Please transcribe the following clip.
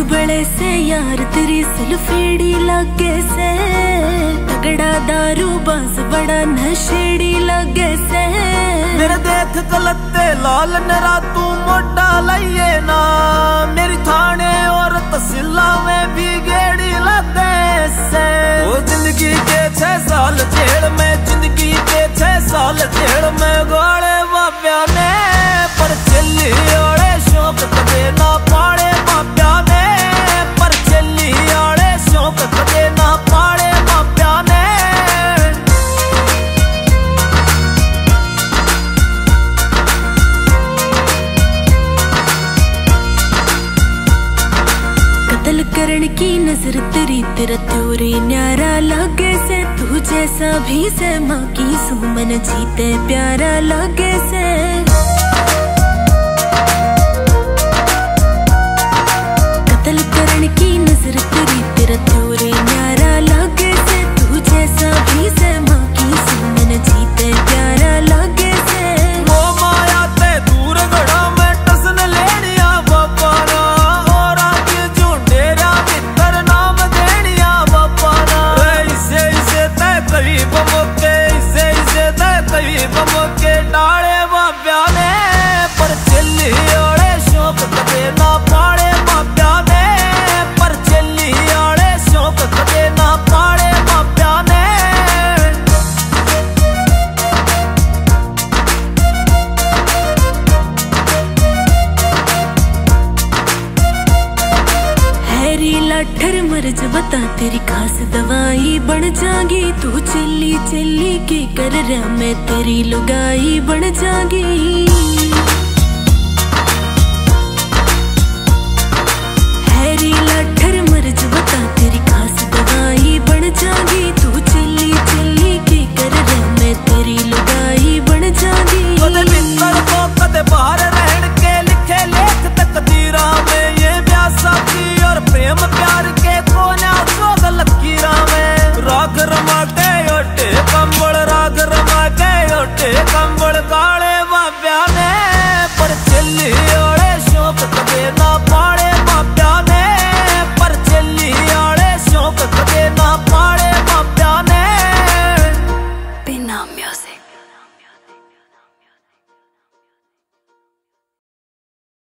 बड़े से यार तेरी सुल्फेड़ी लगे से, तगड़ा दारू बाज बड़ा नशेड़ी लगे से। मेरे देख गलते लाल नरा तू मोटा लइए ना, मेरी थाने और तहसीला में भी गेड़ी लगे से। वो जिंदगी के 6 साल जेल में, जिंदगी के 6 साल जेल में गाड़े बाब्या ने, पर चली ओड़े शौक कदे ना पाड़े बाब्या ने, पर चली ओड़े शौक कदे ना पाड़े बाब्या ने। कत्ल करण की नजर तेरी, तेरा त्योरे न्यारा लगे से। तू जैसा भी से माँ की सुमन जीते प्यारा लगे से। कत्ल करण की नजर तेरी, तेरा त्योरे न्यारा लगे से। तू जैसा भी से माँ की सुमन जीते प्यारा लगे से। वो माया ते दूर गड़ा में टसन लेनिया बाबा ना, और आगे झुंडेरा मित्र नाम देनिया बाबा ना। इसे इसे ते कभी बमके, इसे इसे ते कभी बमके डाले बाब्या ने, पर चली ओड़े शौक कदे ना पाड़े बाब्या ने, पर चली ओड़े शौक कदे ना पाड़े बाब्या ने। हैरी लाठर मर्ज बता तेरी खास दवाई बन जागी। तू चिल्ली चिल्ली के कर रहा मैं तेरी लुगाई बन जागी।